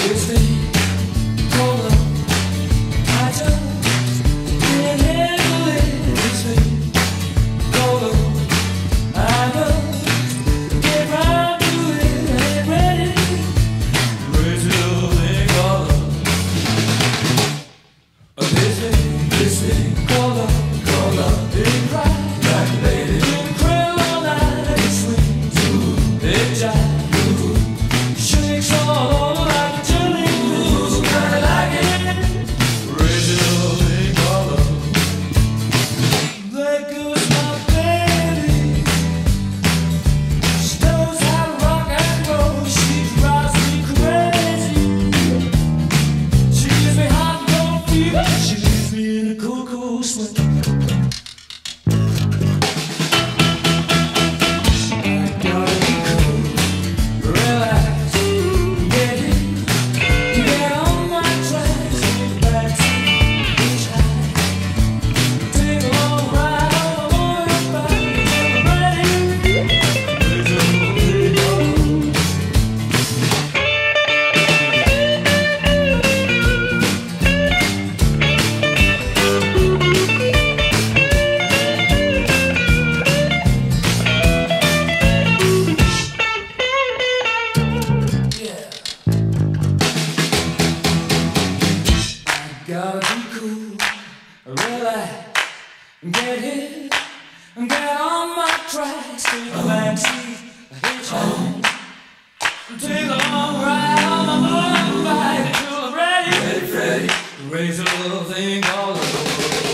Get hit and get on my tracks. Take the backseat, hitchhike. Take a long ride on my motorbike until I'm ready, ready. Raise a little thing called love.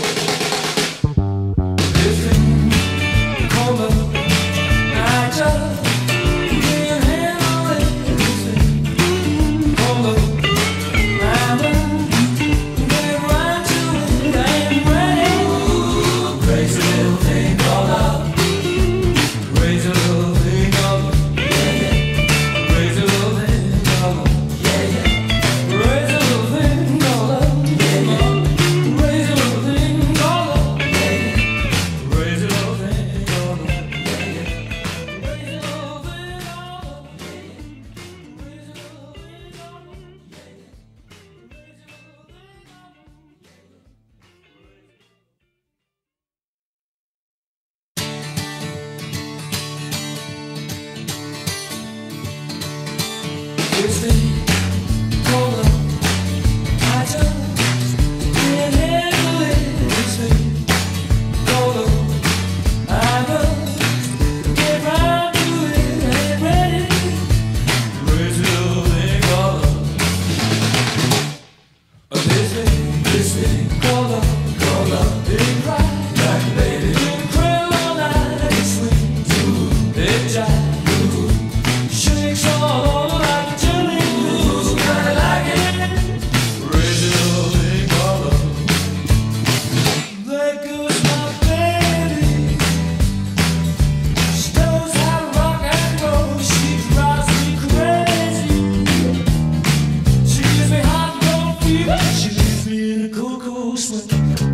This thing called love. I just can't handle it. This thing called love. I don't get right to it. I ain't ready. Raise a little thing called love. Raise a little thing called love. Raise a little thing called love. Raise a little thing called love. Raise a little thing called love. Raise a little thing called love. Raise a little thing called love. Raise a little thing called love. This thing called love, I just can't handle it. This thing called love, I must get right to it. I ain't ready. Raise a little thing called love. This thing called love, it right like a lady. It crawl all night and swing to it jive. Shakes all over like a jelly. Ooh, kinda like it. Raise a little thing called love. There goes my baby. She knows how to rock and roll. She drives me crazy. She gives me hot and cold fever. She leaves me in a cold, cold sweat.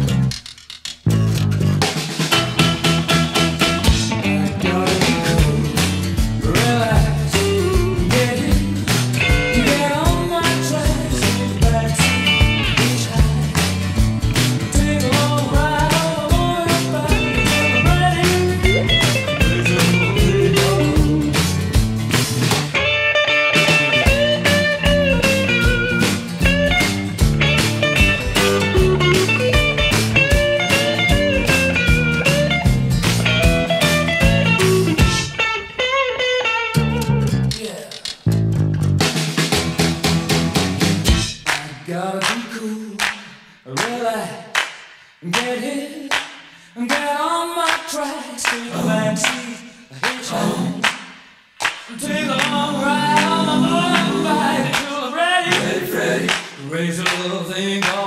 Gotta be cool, relax, get in, get on my tracks, take the backseat, hitchhike, take a long ride on a motorbike until I'm ready. Raise a little thing called love. Gotta be cool, relax, get hit, and get on my tracks. Take the backseat, hitchhike, take a long ride on my motorbike until I'm ready, ready. Raise a little thing called